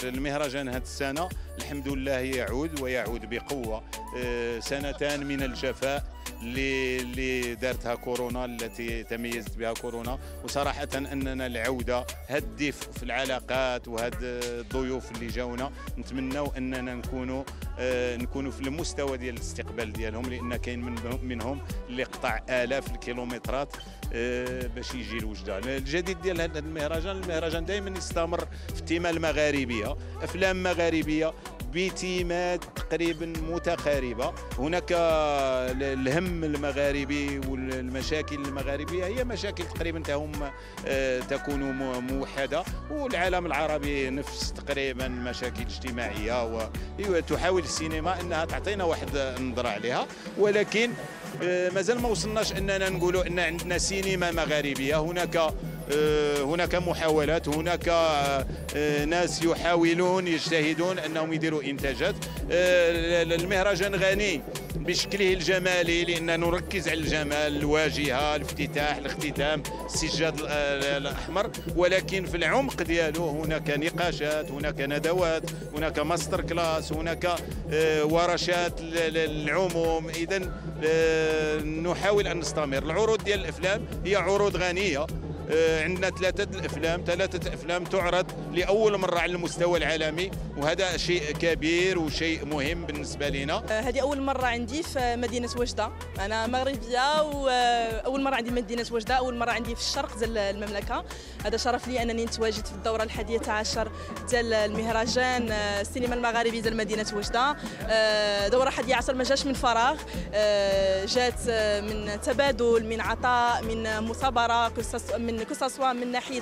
المهرجان هذه السنة الحمد لله يعود ويعود بقوة. سنتان من الجفاء اللي دارتها كورونا، التي تميزت بها كورونا، وصراحة أننا العودة هاد الدفء في العلاقات وهاد الضيوف اللي جاونا نتمنوا أننا نكونوا في المستوى ديال الاستقبال ديالهم، لأن كاين منهم اللي قطع آلاف الكيلومترات باش يجي لوجده. الجديد ديال هذا المهرجان دائما يستمر في التيمة المغاربية، أفلام مغاربية بتيمات تقريبا متقاربة. هناك الهم المغاربي والمشاكل المغاربية هي مشاكل تقريبا تكون موحدة، والعالم العربي نفس تقريبا مشاكل اجتماعية، وتحاول السينما أنها تعطينا واحد النظرة عليها، ولكن مازال ما وصلناش أننا نقولوا أن عندنا سينما مغاربية. هناك محاولات، هناك ناس يحاولون يجتهدون أنهم يديروا إنتاجات. المهرجان غني بشكله الجمالي، لأن نركز على الجمال، الواجهة، الافتتاح، الاختتام، السجاد الأحمر، ولكن في العمق ديالو هناك نقاشات، هناك ندوات، هناك ماستر كلاس، هناك ورشات للعموم. إذن نحاول أن نستمر. العروض ديال الأفلام هي عروض غنية. عندنا ثلاثة أفلام تعرض لأول مرة على المستوى العالمي، وهذا شيء كبير وشيء مهم بالنسبة لنا. هذه أول مرة عندي في مدينة وجدة، أنا مغربية وأول مرة عندي مدينة وجدة، أول مرة عندي في الشرق ديال المملكة. هذا شرف لي أنني نتواجد في الدورة 11 ديال المهرجان السينما المغاربي ديال مدينة وجدة. دورة 11 ما جاش من فراغ، جات من تبادل، من عطاء، من مثابرة، كسوا من ناحيه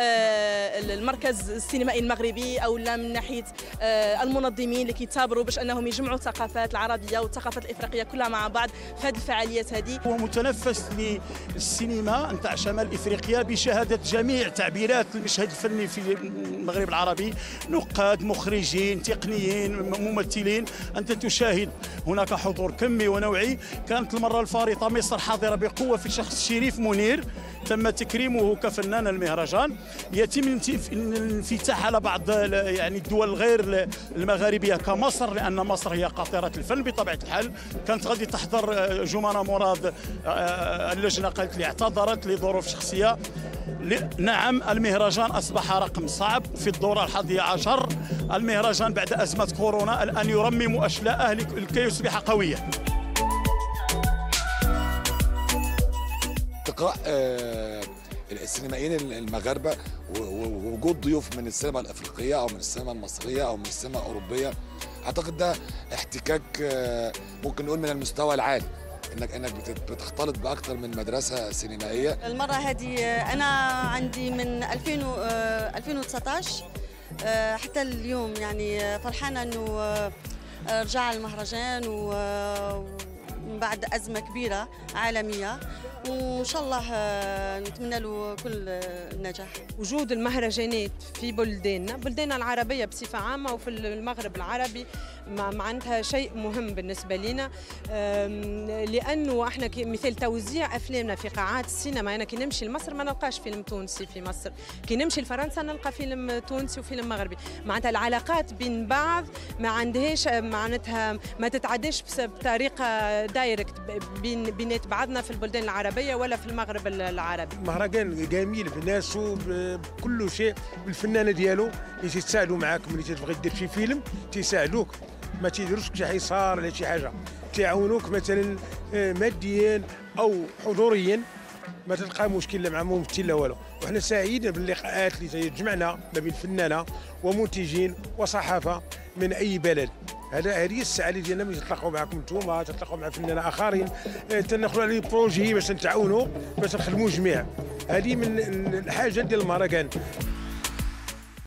المركز السينمائي المغربي او لا من ناحيه المنظمين اللي كيتابروا باش انهم يجمعوا الثقافات العربيه والثقافات الافريقيه كلها مع بعض في هذه الفعاليات هذه. هو متنفس للسينما نتاع شمال افريقيا بشهاده جميع تعبيرات المشهد الفني في المغرب العربي، نقاد، مخرجين، تقنيين، ممثلين. انت تشاهد هناك حضور كمي ونوعي. كانت المره الفارطه مصر حاضره بقوه في شخص شريف منير، تم تكريمه كفنان المهرجان. يتم الانفتاح على بعض يعني الدول غير المغاربيه كمصر، لان مصر هي قاطره الفن بطبيعه الحال. كانت غادي تحضر جمانه مراد، اللجنه قالت لي اعتذرت لظروف شخصيه. نعم، المهرجان اصبح رقم صعب في الدوره 11. المهرجان بعد ازمه كورونا الان يرمم اشلاءه لكي يصبح قويا. التقاء السينمائيين المغاربه ووجود ضيوف من السينما الافريقيه او من السينما المصريه او من السينما الاوروبيه، اعتقد ده احتكاك ممكن نقول من المستوى العالي، انك بتختلط باكثر من مدرسه سينمائيه. المره هذه انا عندي من 2019 حتى اليوم، يعني فرحانه انه رجع المهرجان ومن بعد ازمه كبيره عالميه، وان شاء الله نتمنى له كل النجاح. وجود المهرجانات في بلداننا العربيه بصفه عامه وفي المغرب العربي معناتها شيء مهم بالنسبه لنا، لانه احنا مثل توزيع افلامنا في قاعات السينما. انا كي نمشي لمصر ما نلقاش فيلم تونسي في مصر، كي نمشي لفرنسا نلقى فيلم تونسي وفيلم مغربي. معناتها العلاقات بين بعض ما عندهاش، معناتها ما تتعداش بطريقه دايركت بينات بعضنا في البلدان العربيه ولا في المغرب العربي. مهرجان جميل بناسه بكل شيء، بالفنانه ديالو اللي تساعدوا معاك ملي تبغي دير شي فيلم، تساعدوك، ما تيديروش شي حصار ولا شي حاجه، تعاونوك مثلا ماديا او حضوريا، ما تلقى مشكل لا مع ممثل لا والو. وحنا سعيدين باللقاءات اللي تجمعنا ما بين فنانه ومنتجين وصحافه من اي بلد. هذه السعاده ديالنا ملي تتلاقاو معكم نتوما، تتلاقاو مع فنانين اخرين، تناخذوا على بروجي باش نتعاونوا باش نخدموا جميع. هذه من الحاجه ديال المهرجان.